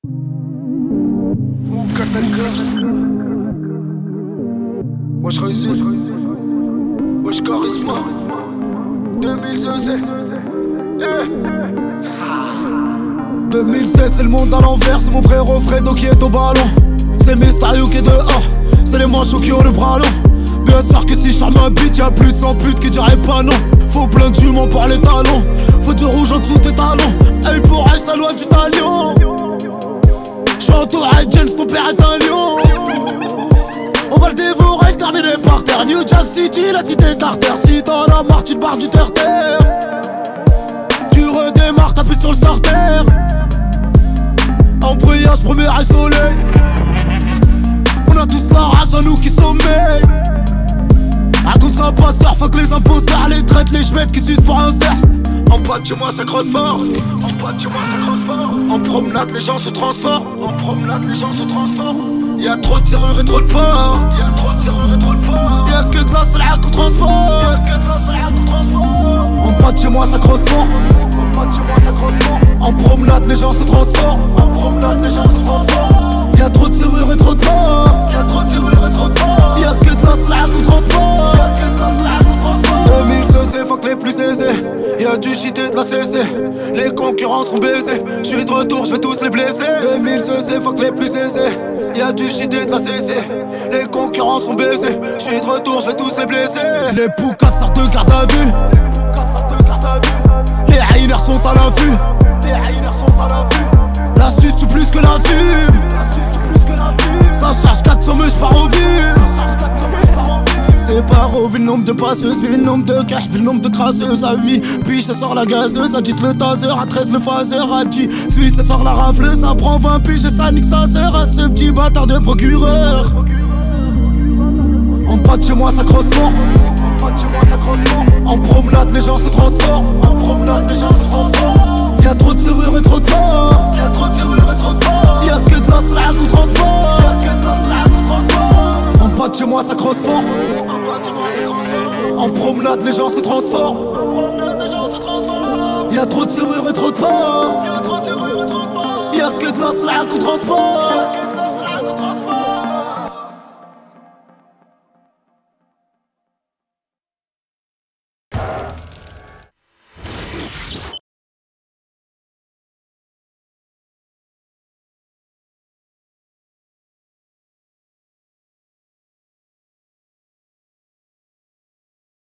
Wesh Résil, wesh Charisma, 2016. 2016 c'est le monde à l'envers, c'est mon frère Fredo qui est au ballon. C'est Mysterio qui est dehors, c'est les manchots qui ont le bras long. Bien sûr que si je charme un beat, y'a plus de 100 putes qui diraient pas non. Faut plein de juments pour les talons, faut du rouge en dessous tes talons. Elle pour H, la loi du talion. J'suis entouré de Jens, ton père est un lion. On va le dévorer, le terminer par terre. New Jack City, la cité Carter. Si dans la marche, tu te barres du terre-terre. Tu redémarres, t'appuies sur le starter. Embrayage, premier à soleil. On a tous la rage à nous qui sommeillent. Raconte ça pasteur, fuck les imposteurs. Les traites, les chmettes qui sucent pour un ster. En bas de chez moi ça crosse fort. En bas de chez moi ça crosse fort. En promenade les gens se transforment. En promenade les gens se transforment. Y'a trop de serrures et trop de portes. Y'a trop de serrures et trop de portes. Y'a que de la salade qu'on transporte. Y'a que de la salade qu'on transporte. En bas de chez moi ça crosse fort. En bas de chez moi ça crosse fort. En promenade les gens se transforment. En promenade les gens se transforment. Y'a trop de serrures et trop de portes. Y'a trop de serrures et trop de portes. Y'a que de la salade qu'on transporte. Y'a que de la salade qu'on transporte. 2016 fuck les plus aisés. Y'a du shit et de la CC. Les concurrents sont baisés. J'suis de retour, j'vais tous les blesser. 2016 fuck les plus aisés. Y'a du shit et de la CC. Les concurrents sont baisés. J'suis de retour, j'vais tous les blesser. Les poucaves sortent de garde à vue. Les hainers sont à l'affût. L'astuce tue plus que la fume. Ça charge 400 meufs, j'pars au vide. C'est pas vu le nombre de passeuses, vu le nombre de cash, vu le nombre de crasseuses. À 8, puis ça sort la gazeuse. À 10 le taser, à 13 le phaser. À 18 ça sort la rafleuse. Ça prend 20 piges et ça nique sa sœur. À ce petit bâtard de procureur. En bas de chez moi ça crosse fort. En promenade les gens se transforment. En promenade les gens se transforment. Y'a trop de serrures et trop de portes. Y'a trop de serrures et trop de portes. Y'a que de la salade qu'on transporte. Y'a que de la salade qu'on transporte. En bas de chez moi ça crosse fort. En bas de chez moi ça crosse fort. En promenade les gens se transforment. En promenade les gens se transforment. Y'a trop de serrures et trop de portes. Y'a trop de serrures et trop de portes. Y'a que de la salade qu'on transporte.